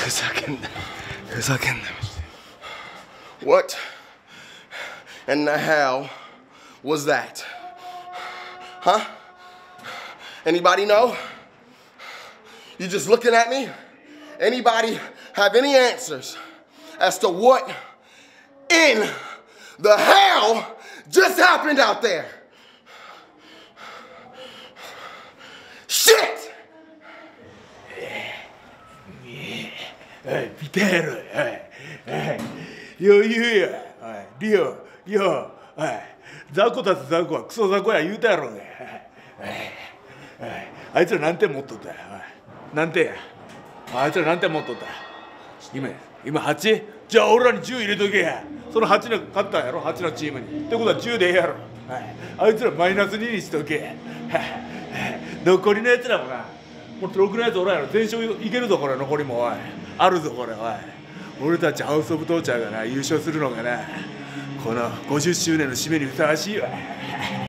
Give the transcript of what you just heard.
ふざけんなふざけんな。 What in the hell was that? Huh? Anybody know? You just looking at me? Anybody have any answers as to what in the hell just happened out there? Shit! おい、ピテール、余裕や、リオ、雑魚たち雑魚はクソ雑魚や言うたやろうが。あいつら何点持っとったや。何点や。あいつら何点持っとった。今8？じゃあ俺らに10入れとけや。その8の勝ったんやろ、8のチームに。ってことは10でええやろ。あいつらマイナス2にしとけ。残りのやつらもな、もっとろくなやつおらんやろ。全勝いけるぞこれ、残りも。おい、あるぞこれ。おい、俺たちハウス・オブ・トーチャーがな優勝するのがな、この50周年の締めにふさわしいわ。